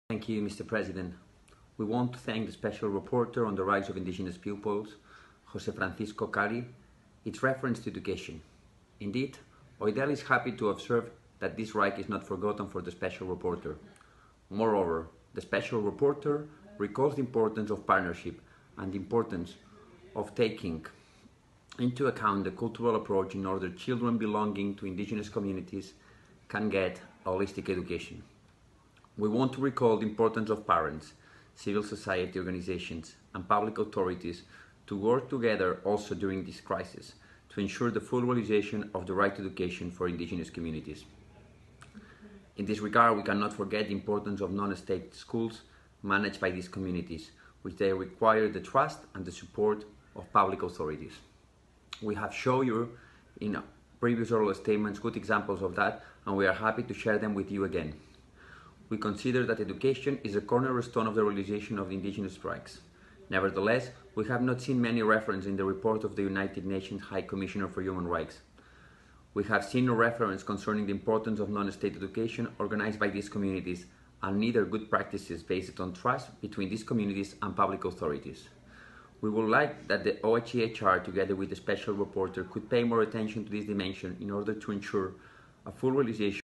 Thank you, Mr. President. We want to thank the Special Rapporteur on the rights of indigenous pupils, Jose Francisco Cari, its reference to education. Indeed, OIDEL is happy to observe that this right is not forgotten for the Special Rapporteur. Moreover, the Special Rapporteur recalls the importance of partnership and the importance of taking into account the cultural approach in order children belonging to indigenous communities can get a holistic education. We want to recall the importance of parents, civil society organizations, and public authorities to work together also during this crisis to ensure the full realization of the right to education for indigenous communities. In this regard, we cannot forget the importance of non-state schools managed by these communities, which they require the trust and the support of public authorities. We have shown you in previous oral statements good examples of that, and we are happy to share them with you again. We consider that education is a cornerstone of the realization of the indigenous rights. Nevertheless, we have not seen many references in the report of the United Nations High Commissioner for Human Rights. We have seen no reference concerning the importance of non-state education organized by these communities, and neither good practices based on trust between these communities and public authorities. We would like that the OHCHR, together with the Special Rapporteur, could pay more attention to this dimension in order to ensure a full realization